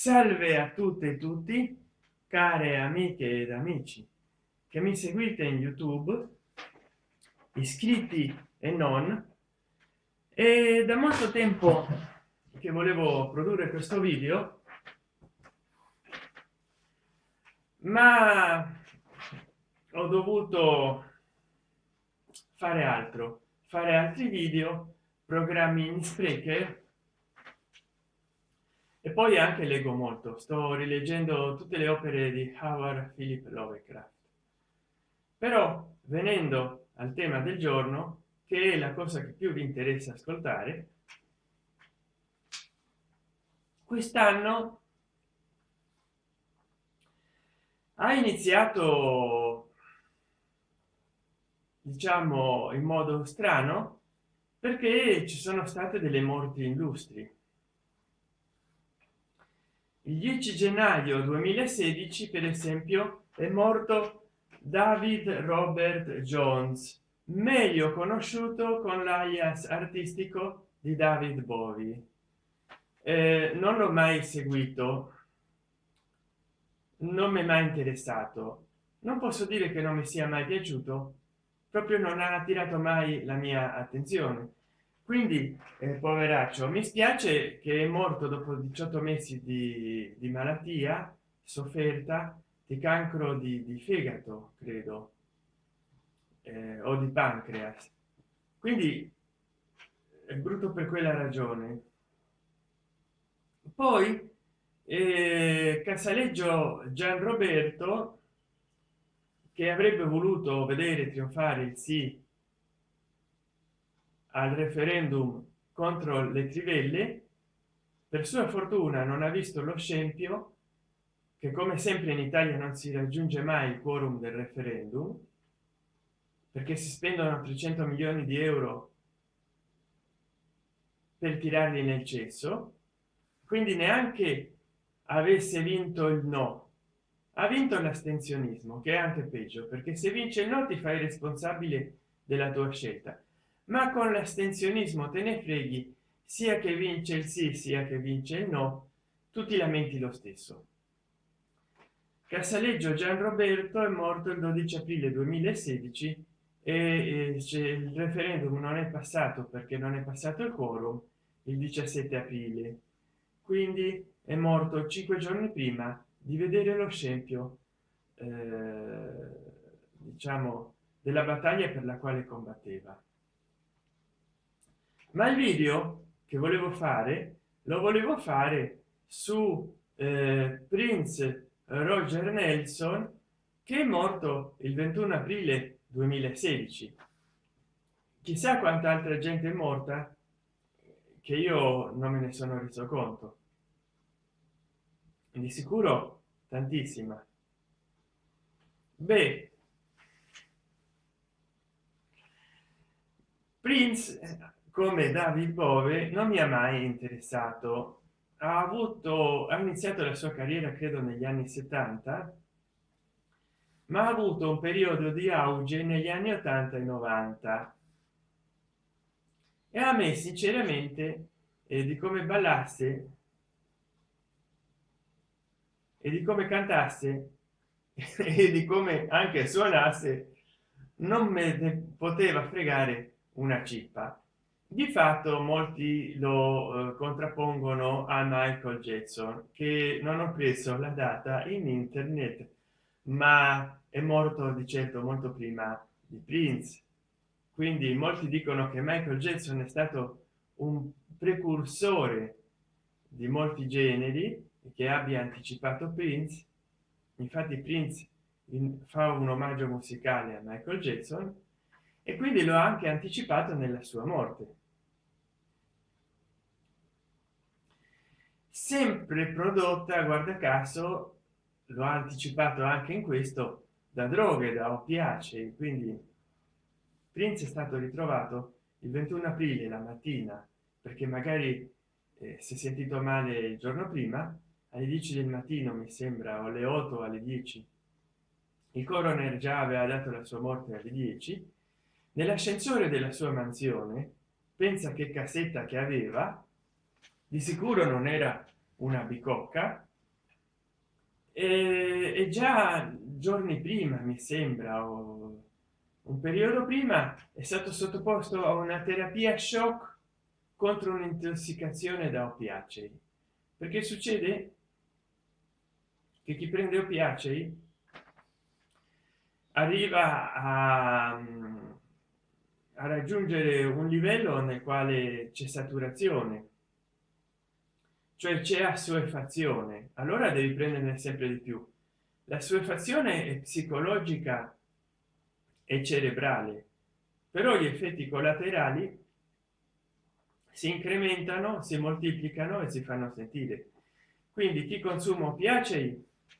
Salve a tutte e tutti, care amiche ed amici che mi seguite in YouTube, iscritti e non. E da molto tempo che volevo produrre questo video, ma ho dovuto fare altri video, programmi in Spreaker, e poi anche leggo molto. Sto rileggendo tutte le opere di Howard Philip Lovecraft. Però, venendo al tema del giorno, che è la cosa che più vi interessa ascoltare, quest'anno ha iniziato, diciamo, in modo strano, perché ci sono state delle morti illustri. Il 10 gennaio 2016, per esempio, è morto David Robert Jones, meglio conosciuto con l'alias artistico di David Bowie. Non l'ho mai seguito, non mi è mai interessato, non posso dire che non mi sia mai piaciuto, proprio non ha attirato mai la mia attenzione. Quindi poveraccio, mi spiace che è morto dopo 18 mesi di malattia sofferta, di cancro di fegato, credo, o di pancreas. Quindi è brutto per quella ragione. Poi Casaleggio Gianroberto, che avrebbe voluto vedere trionfare il sì al referendum contro le trivelle, per sua fortuna non ha visto lo scempio che, come sempre in Italia, non si raggiunge mai il quorum del referendum, perché si spendono 300 milioni di euro per tirarli nel cesso. Quindi neanche avesse vinto il no, ha vinto l'astensionismo, che è anche peggio, perché se vince il no ti fai responsabile della tua scelta, ma con l'astensionismo te ne freghi, sia che vince il sì sia che vince il no, tu ti lamenti lo stesso. Casaleggio Gianroberto è morto il 12 aprile 2016 e il referendum non è passato perché non è passato il quorum il 17 aprile, quindi è morto 5 giorni prima di vedere lo scempio, diciamo, della battaglia per la quale combatteva. Ma il video che volevo fare lo volevo fare su Prince Roger Nelson, che è morto il 21 aprile 2016. Chissà quanta altra gente è morta che io non me ne sono reso conto, di sicuro tantissima. Beh, Prince, come David Bowie, non mi ha mai interessato. Ha iniziato la sua carriera credo negli anni 70, ma ha avuto un periodo di auge negli anni 80 e 90, e a me sinceramente di come ballasse e di come cantasse e di come anche suonasse non me ne poteva fregare una cippa. Di fatto molti lo contrappongono a Michael Jackson, che non ho preso la data in internet, ma è morto di certo molto prima di Prince. Quindi molti dicono che Michael Jackson è stato un precursore di molti generi e che abbia anticipato Prince. Infatti Prince fa un omaggio musicale a Michael Jackson e quindi lo ha anche anticipato nella sua morte, sempre prodotta, guarda caso, lo ha anticipato anche in questo, da droghe, da oppiacei. Quindi Prince è stato ritrovato il 21 aprile la mattina, perché magari si è sentito male il giorno prima, alle 10 del mattino, mi sembra, o alle 8 o alle 10. Il coroner già aveva dato la sua morte alle 10. Nell'ascensore della sua mansione, pensa che cassetta che aveva, di sicuro non era una bicocca, e già giorni prima, mi sembra, o un periodo prima, è stato sottoposto a una terapia shock contro un'intossicazione da oppiacei, perché succede che chi prende oppiacei arriva a raggiungere un livello nel quale c'è saturazione, cioè c'è assuefazione, allora devi prenderne sempre di più. La assuefazione è psicologica e cerebrale, però gli effetti collaterali si incrementano, si moltiplicano e si fanno sentire. Quindi chi consuma oppiacei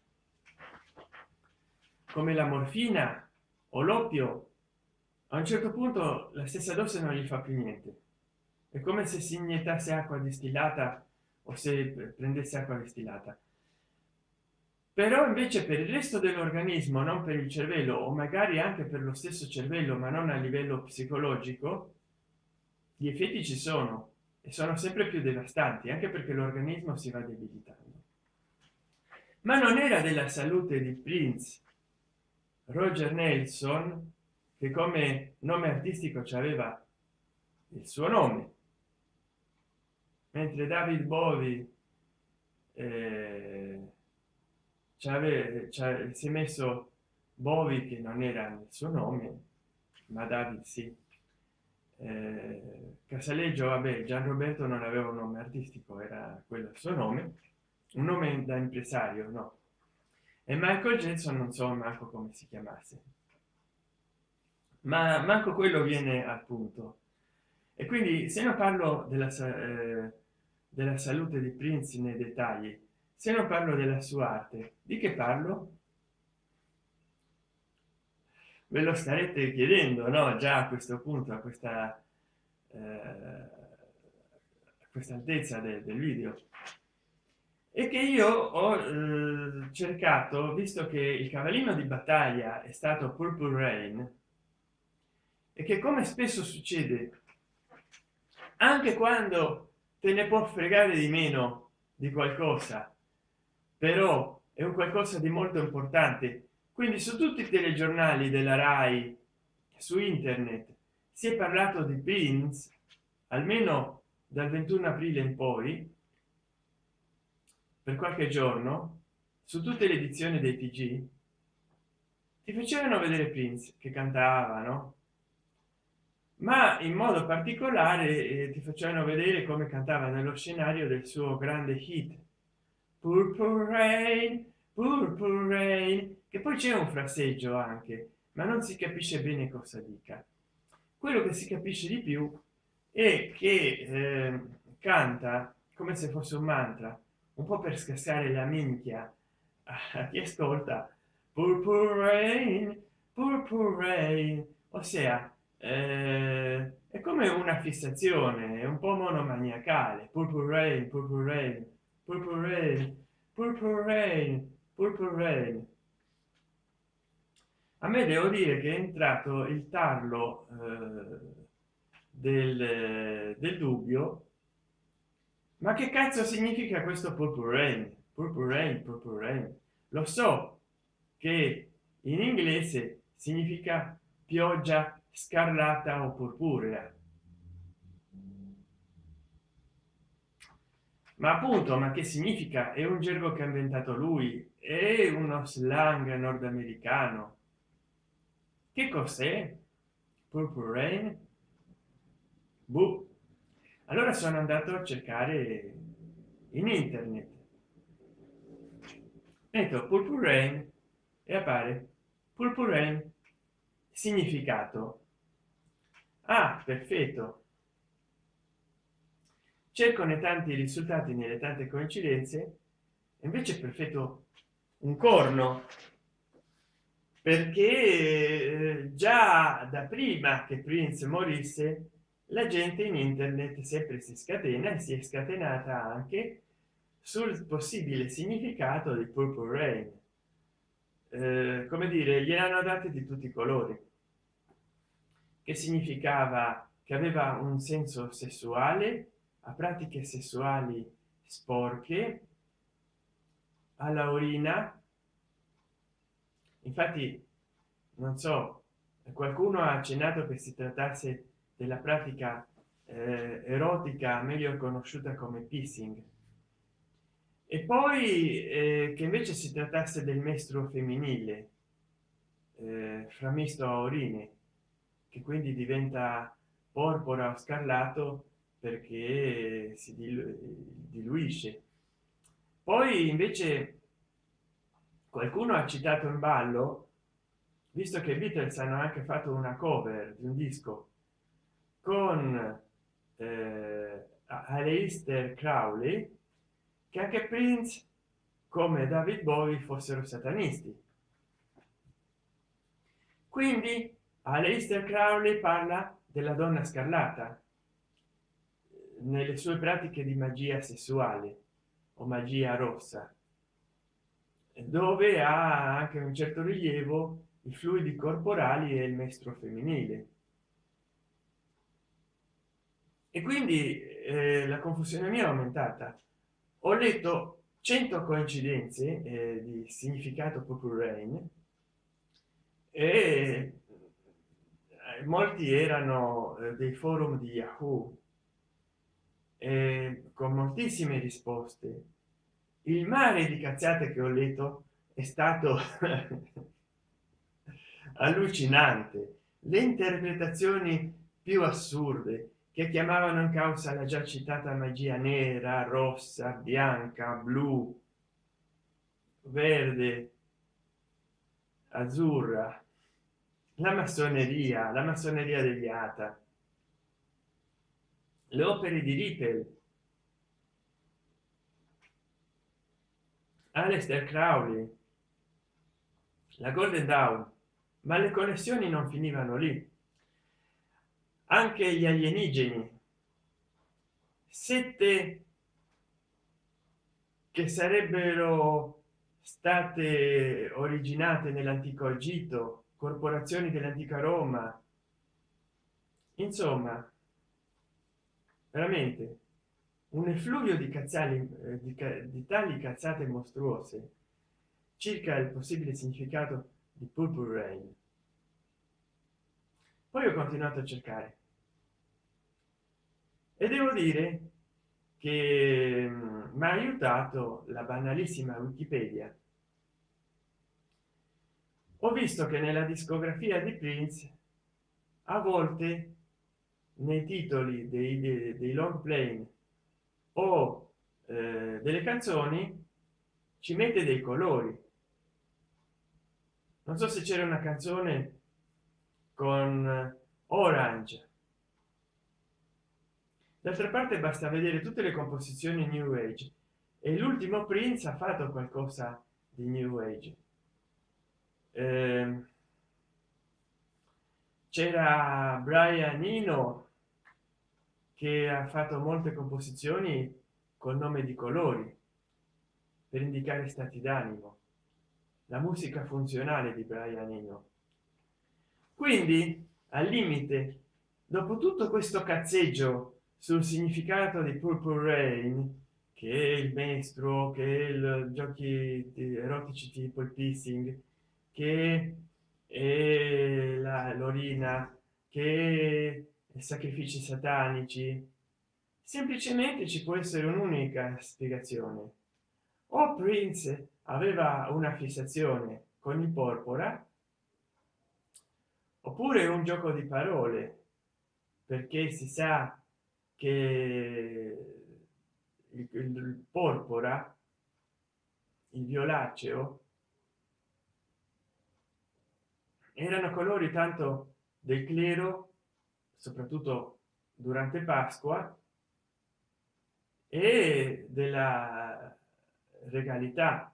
come la morfina o l'oppio, a un certo punto la stessa dose non gli fa più niente, è come se si iniettasse acqua distillata o se prendesse acqua distillata. Però invece per il resto dell'organismo, non per il cervello, o magari anche per lo stesso cervello ma non a livello psicologico, gli effetti ci sono e sono sempre più devastanti, anche perché l'organismo si va debilitando. Ma non era della salute di Prince Roger Nelson, che come nome artistico aveva il suo nome, mentre David Bowie si è messo Bowie, che non era il suo nome, ma David sì. Casaleggio, vabbè, Gian Roberto non aveva un nome artistico, era quello il suo nome, un nome da impresario, no. E Michael Jackson non so manco come si chiamasse, ma manco quello viene al punto. E quindi se non parlo della salute di Prince nei dettagli, se non parlo della sua arte, di che parlo? Ve lo starete chiedendo, no? Già a questo punto, a questa altezza del video. E che io ho cercato, visto che il cavallino di battaglia è stato Purple Rain, e che come spesso succede, anche quando te ne può fregare di meno di qualcosa, però è un qualcosa di molto importante, quindi su tutti i telegiornali della Rai, su internet, si è parlato di Prince almeno dal 21 aprile in poi, per qualche giorno, su tutte le edizioni dei TG ti facevano vedere Prince che cantava, no? Ma in modo particolare ti facevano vedere come cantava nello scenario del suo grande hit Purple Rain, Purple Rain, che poi c'è un fraseggio anche, ma non si capisce bene cosa dica. Quello che si capisce di più è che canta come se fosse un mantra, un po' per scassare la minchia a chi ascolta Purple Rain, Purple Rain, ossia è come una fissazione, è un po' monomaniacale. Purple Rain, Purple Rain, Purple Rain, Purple Rain, Purple Rain. A me devo dire che è entrato il tarlo del dubbio, ma che cazzo significa questo Purple Rain? Purple Rain, Purple Rain. Lo so che in inglese significa pioggia scarlata o purpurea, ma appunto, ma che significa? È un gergo che ha inventato lui, è uno slang nordamericano. Che cos'è Purple Rain? Boh. Allora sono andato a cercare in internet, metto Purple Rain e appare Purple Rain, significato. Ah, perfetto. Cerco nei tanti risultati, nelle tante coincidenze, e invece è perfetto un corno, perché già da prima che Prince morisse la gente in internet sempre si scatena, e si è scatenata anche sul possibile significato di Purple Rain. Come dire, gliel'hanno date di tutti i colori, che significava che aveva un senso sessuale, a pratiche sessuali sporche, alla urina, Infatti non so, qualcuno ha accennato che si trattasse della pratica erotica meglio conosciuta come pissing, e poi che invece si trattasse del mestro femminile framisto a urine, che quindi diventa porpora o scarlato perché si diluisce. Poi invece qualcuno ha citato in ballo, visto che i Beatles hanno anche fatto una cover di un disco con Aleister Crowley, che anche Prince come David Bowie fossero satanisti. Quindi Aleister Crowley parla della donna scarlata nelle sue pratiche di magia sessuale o magia rossa, dove ha anche un certo rilievo i fluidi corporali e il mestro femminile. E quindi la confusione mia è aumentata. Ho letto 100 coincidenze di significato Purple Rain, e molti erano dei forum di Yahoo, con moltissime risposte. Il mare di cazzate che ho letto è stato allucinante, le interpretazioni più assurde che chiamavano in causa la già citata magia nera, rossa, bianca, blu, verde, azzurra, la massoneria degli Ata, le opere di Rippel, Aleister Crowley, la Golden Dawn. Ma le connessioni non finivano lì. Anche gli alienigeni, sette che sarebbero state originate nell'antico Egitto, corporazioni dell'antica Roma, insomma veramente un effluvio di cazzali di tali cazzate mostruose circa il possibile significato di Purple Rain. Poi ho continuato a cercare e devo dire che mi ha aiutato la banalissima Wikipedia. Ho visto che nella discografia di Prince a volte nei titoli dei long play o delle canzoni ci mette dei colori. Non so se c'era una canzone con Orange. D'altra parte basta vedere tutte le composizioni New Age, e l'ultimo Prince ha fatto qualcosa di New Age. C'era Brian Eno che ha fatto molte composizioni col nome di colori per indicare stati d'animo, la musica funzionale di Brian Eno. Quindi al limite, dopo tutto questo cazzeggio sul significato di Purple Rain, che è il mestro, che è il giochi erotici tipo il pissing, che è l'orina, che è sacrifici satanici, semplicemente ci può essere un'unica spiegazione: o Prince aveva una fissazione con il porpora, oppure un gioco di parole, perché si sa che il porpora, il violaceo, erano colori tanto del clero, soprattutto durante Pasqua, e della regalità.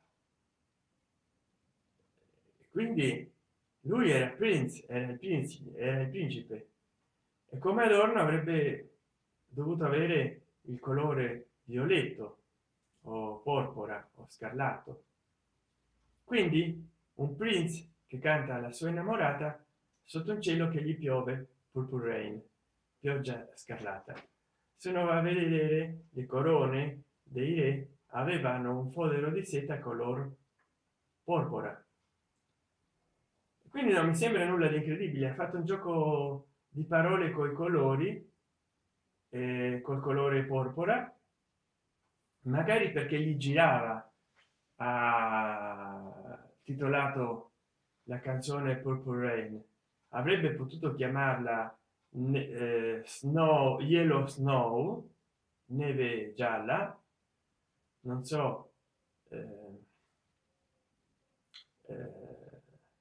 Quindi lui era Prince, era il principe, e come adorno avrebbe dovuto avere il colore violetto o porpora o scarlatto. Quindi un prince che canta alla sua innamorata sotto un cielo che gli piove purple rain, pioggia scarlata. Se uno va a vedere le corone dei re, avevano un fodero di seta color porpora. quindi non mi sembra nulla di incredibile. Ha fatto un gioco di parole coi colori, col colore porpora, magari perché gli girava, ha titolato la canzone Purple Rain. Avrebbe potuto chiamarla Snow, Yellow Snow, neve gialla, non so, eh, eh,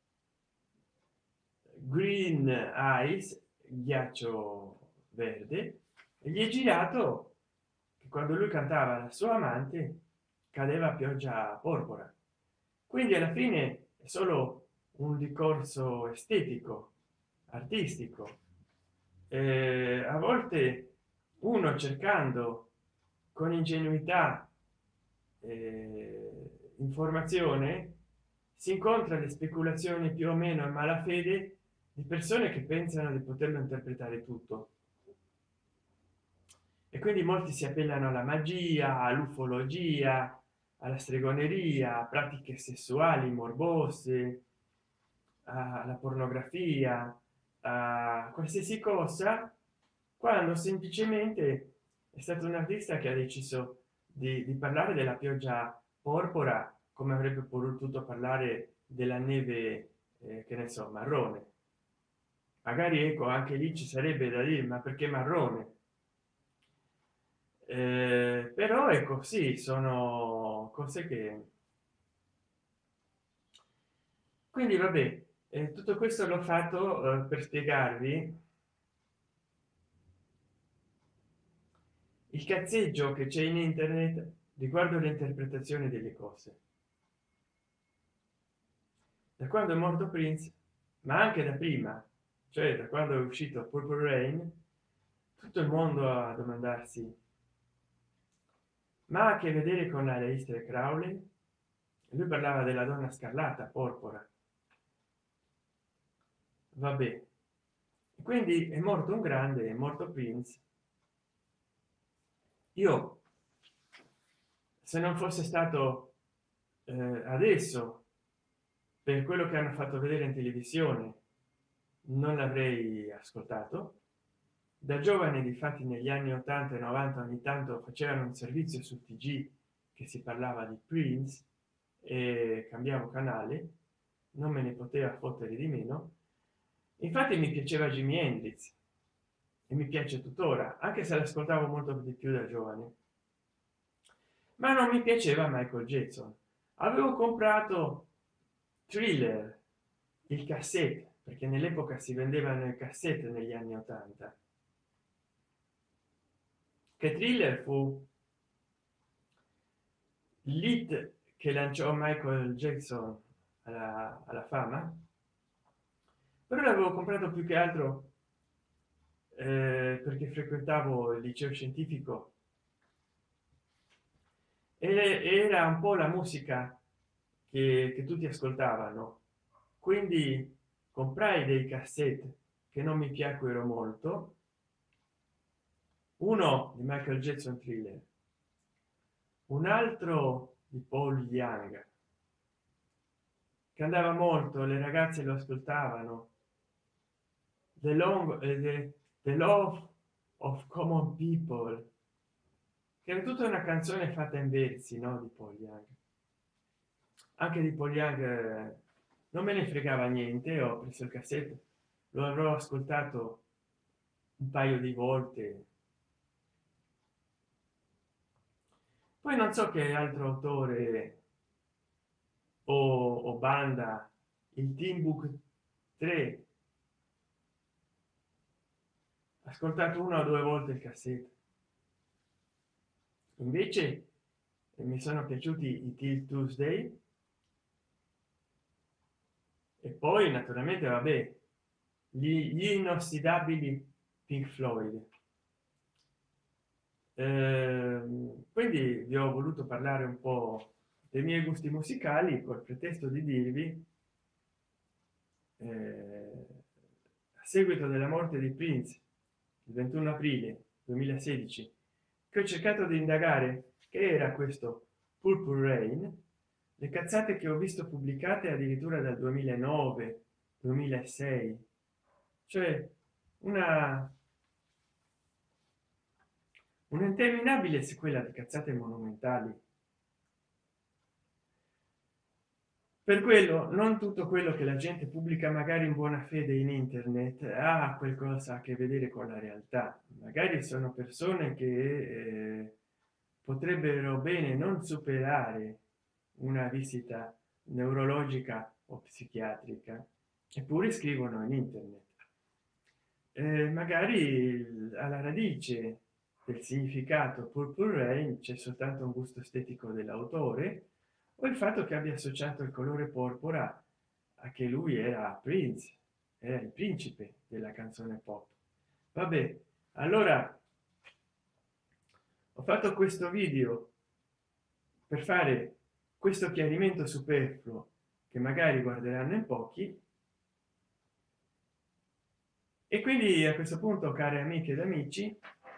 Green Ice, ghiaccio verde, e gli è girato che quando lui cantava la sua amante cadeva pioggia porpora. Quindi alla fine è solo un discorso estetico, artistico. A volte uno, cercando con ingenuità informazione, si incontra le speculazioni più o meno in malafede di persone che pensano di poterlo interpretare tutto, e quindi molti si appellano alla magia, all'ufologia, alla stregoneria, a pratiche sessuali morbose, alla pornografia, a qualsiasi cosa, quando semplicemente è stato un artista che ha deciso di parlare della pioggia porpora come avrebbe potuto parlare della neve, che ne so, marrone. Magari, ecco, anche lì ci sarebbe da dire ma perché marrone. Però ecco, sì, sono cose che, quindi vabbè, tutto questo l'ho fatto per spiegarvi il cazzeggio che c'è in internet riguardo l'interpretazione delle cose. Da quando è morto Prince, ma anche da prima, cioè da quando è uscito Purple Rain, tutto il mondo a domandarsi: ma ha a che vedere con la Aleister Crowley? Lui parlava della donna scarlata, porpora. Vabbè, quindi è morto un grande, è morto Prince. Io, se non fosse stato adesso per quello che hanno fatto vedere in televisione, non l'avrei ascoltato. Da giovane, difatti, negli anni 80 e 90 ogni tanto facevano un servizio sul TG che si parlava di Prince e cambiavo canale, non me ne poteva fottere di meno. Infatti mi piaceva Jimi Hendrix e mi piace tuttora, anche se l'ascoltavo molto di più da giovane, ma non mi piaceva Michael Jackson. Avevo comprato Thriller, il cassette, perché nell'epoca si vendevano i cassette negli anni 80, che Thriller fu l'hit che lanciò Michael Jackson alla fama. Però l'avevo comprato più che altro perché frequentavo il liceo scientifico e era un po' la musica che tutti ascoltavano, quindi comprai dei cassette che non mi piacquero molto, uno di Michael Jackson, Thriller, un altro di Paul Young, che andava molto, le ragazze lo ascoltavano, the love of common people, che era tutta una canzone fatta in versi, no, di Paul Young. Anche di Paul Young non me ne fregava niente, ho preso il cassette, lo avrò ascoltato un paio di volte. Poi non so che altro autore o banda, il Timbuk 3, ascoltato una o due volte il cassette. Invece mi sono piaciuti i Till Tuesday, e poi naturalmente vabbè, gli inossidabili Pink Floyd. Quindi vi ho voluto parlare un po' dei miei gusti musicali col pretesto di dirvi, a seguito della morte di Prince il 21 aprile 2016, che ho cercato di indagare che era questo Purple Rain, le cazzate che ho visto pubblicate addirittura dal 2009 2006, cioè una un'interminabile sequela di cazzate monumentali. Per quello non tutto quello che la gente pubblica magari in buona fede in internet ha qualcosa a che vedere con la realtà. Magari sono persone che potrebbero bene non superare una visita neurologica o psichiatrica, eppure scrivono in internet. Magari alla radice del significato purple rain c'è soltanto un gusto estetico dell'autore, o il fatto che abbia associato il colore porpora a che lui era Prince, era il principe della canzone pop. Vabbè, allora ho fatto questo video per fare questo chiarimento superfluo che magari guarderanno in pochi, e quindi a questo punto, care amiche ed amici,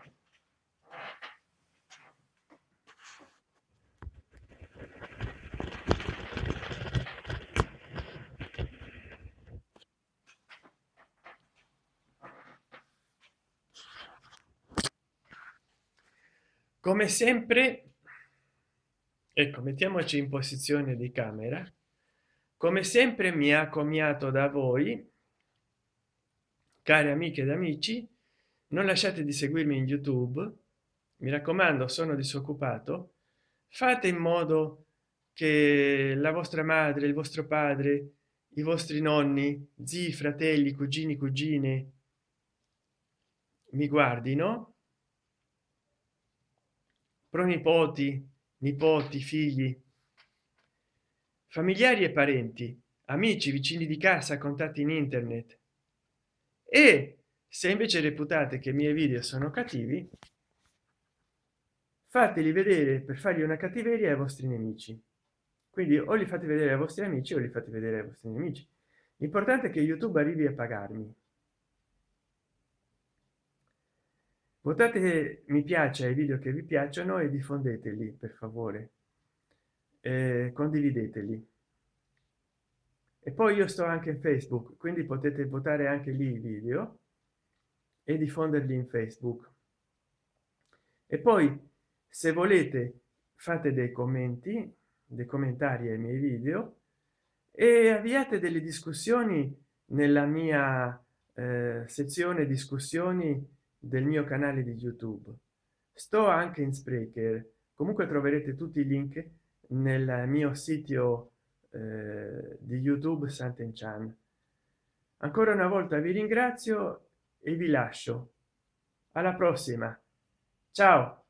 come sempre, ecco, mettiamoci in posizione di camera. Come sempre mi accomiato da voi, cari amiche ed amici. Non lasciate di seguirmi in YouTube, mi raccomando, sono disoccupato. Fate in modo che la vostra madre, il vostro padre, i vostri nonni, zii, fratelli, cugini, cugine mi guardino, pronipoti, nipoti, figli, familiari e parenti, amici, vicini di casa, contatti in internet. E se invece reputate che i miei video sono cattivi, fateli vedere per fargli una cattiveria ai vostri nemici. Quindi o li fate vedere ai vostri amici o li fate vedere ai vostri nemici. L'importante è che YouTube arrivi a pagarmi. Votate mi piace ai video che vi piacciono e diffondeteli, per favore, condivideteli. E poi io sto anche in Facebook, quindi potete votare anche lì i video e diffonderli in Facebook. E poi, se volete, fate dei commenti, dei commentari ai miei video e avviate delle discussioni nella mia sezione discussioni del mio canale di YouTube. Sto anche in Spreaker, comunque troverete tutti i link nel mio sito di YouTube Sant'Enchan. Ancora una volta vi ringrazio e vi lascio. Alla prossima, ciao.